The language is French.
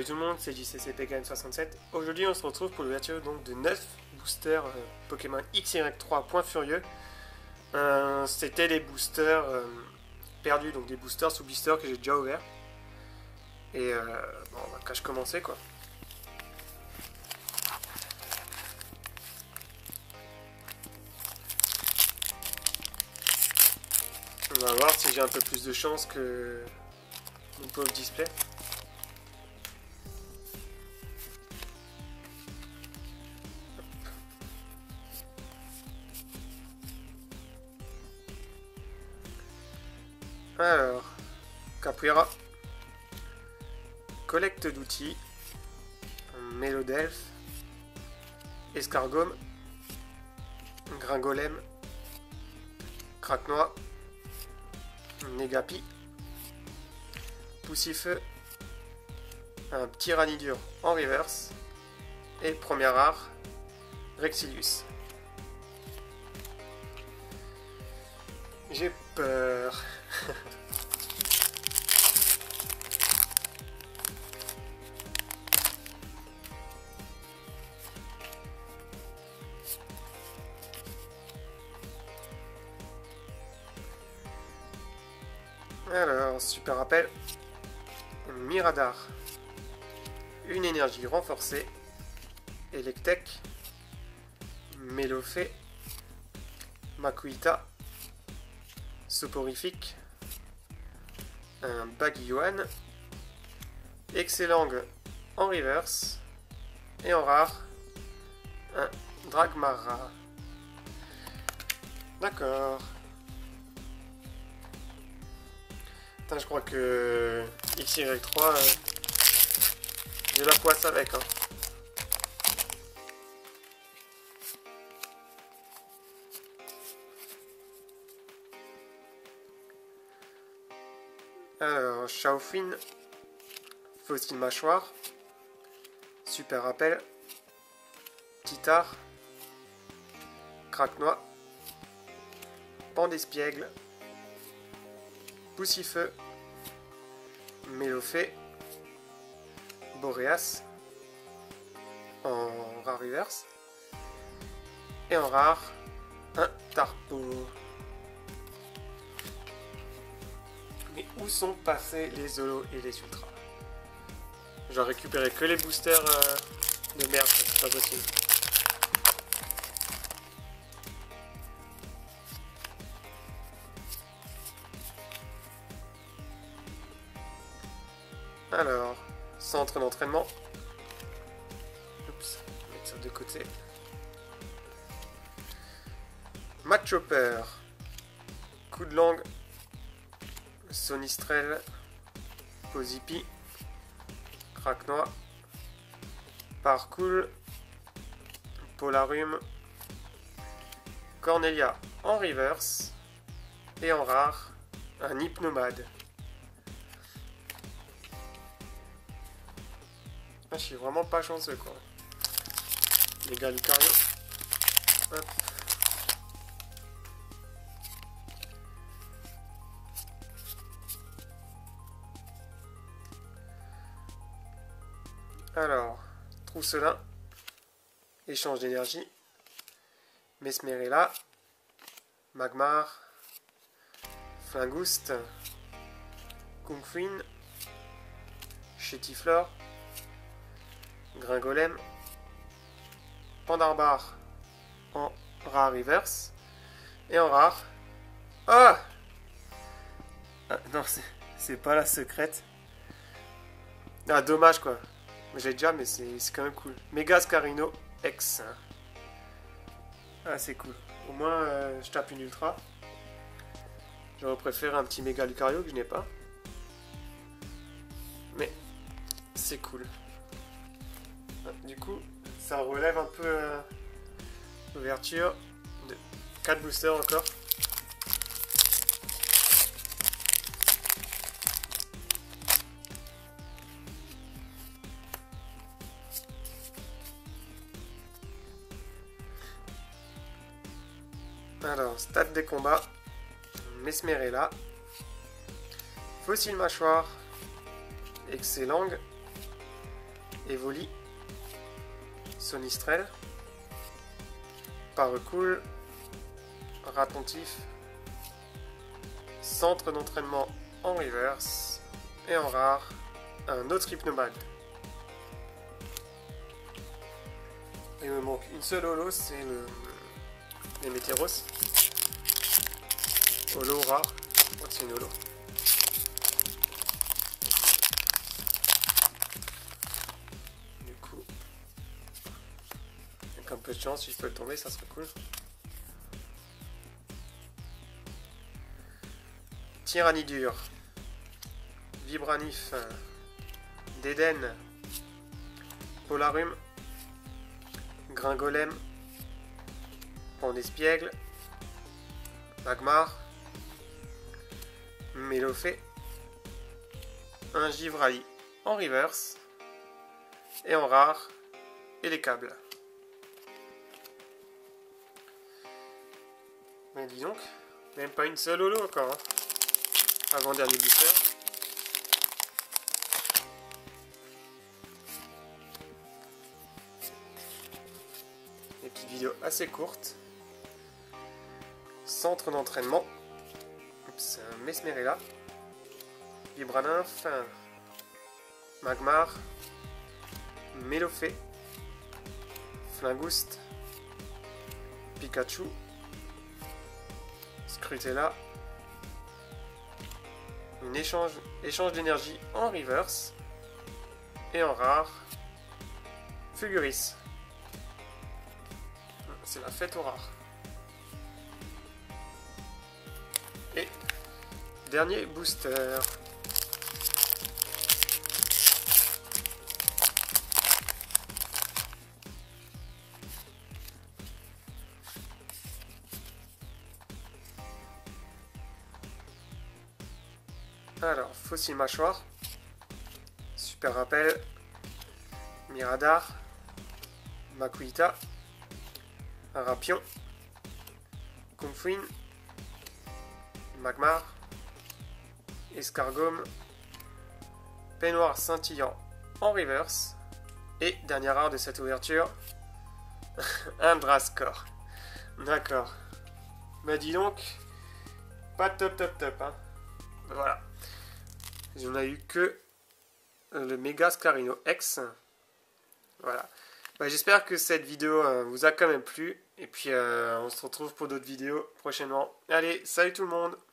Salut tout le monde, c'est JCCP Game 67. Aujourd'hui on se retrouve pour l'ouverture donc de 9 boosters Pokémon XY3 Point Furieux. C'était les boosters perdus, donc des boosters sous blister que j'ai déjà ouverts. Et bon, on va quand je commencer quoi. On va voir si j'ai un peu plus de chance que mon pauvre display. Alors, Capoeira, collecte d'outils, Mélodelphe, Escargome, Gringolem, Craquenois, Négapi, Poussifeu, un petit Ranidur en reverse, et première rare, Rexilius. J'ai peur. Alors, super rappel. Miradar. Une énergie renforcée. Electek. Mélofée. Makuita. Soporifique. Un Baguillon. Excellent en reverse. Et en rare, un Dragmara. D'accord. Putain, je crois que XY3, j'ai la poisse avec. Hein. Alors, Chaofin, Fossile Mâchoire, Super Rappel, Titar, Craquenois, Pan d'Espiègle, Poussifeu, Mélofée, Boréas, en rare reverse, et en rare, un Tarpo. Mais où sont passés les Zolos et les Ultras? J'en récupéré que les boosters de merde, c'est pas possible. Alors, centre d'entraînement. Oups, on va mettre ça de côté. Matchhopper. Coup de langue. Sonistrel, Posipi, Craquenois, Parcours, Polarium, Cornelia en reverse et en rare, un Hypnomade. Ah, je suis vraiment pas chanceux quoi. Les gars Lucario. Hop. Alors, Trousselin, échange d'énergie, Mesmerella, Magmar, Flingouste, Kungfuin, Chétiflore, Gringolem, Pandarbar en rare reverse, et en rare... Ah, non, c'est pas la secrète. Ah, dommage quoi. J'ai déjà, mais c'est quand même cool. Megascarino X. Ah, c'est cool. Au moins, je tape une ultra. J'aurais préféré un petit méga Lucario que je n'ai pas. Mais c'est cool. Du coup, ça relève un peu l'ouverture de 4 boosters encore. Alors, stade des combats, Mesmerella, Fossile Mâchoire, Excellent, Evoli, Sonistrel, Paracool, Ratontif, Centre d'entraînement en reverse, et en rare, un autre Hypnomag. Il me manque une seule holo, c'est les Météros. Holo rare, je crois que c'est une holo. Du coup, avec un peu de chance, si je peux le tomber, ça serait cool. Tyranidur, Vibranif, Déden, Polarum, Gringolem, Pandespiègle, Magmar, Mélofée, un Givraï en reverse, et en rare, et les câbles. Mais dis donc, même pas une seule holo encore, hein. Avant-dernier booster. Des petites vidéos assez courtes. Centre d'entraînement. Oups, Mesmerella. Vibraninf. Magmar. Mélofée. Flingouste. Pikachu. Scrutella. Un échange d'énergie en reverse. Et en rare, Fulguris. C'est la fête aux rares. Et dernier booster. Alors, Fossile Mâchoire, Super Rappel, Miradar, Makuhita, Rapion, Comfouine, Magmar, Escargome, Peignoir scintillant en reverse, et dernière rare de cette ouverture, un Drascore. D'accord. Bah dis donc, pas top hein. Voilà. On a eu que le Mega Scarino X. Voilà. Bah, j'espère que cette vidéo vous a quand même plu. Et puis on se retrouve pour d'autres vidéos prochainement. Allez, salut tout le monde!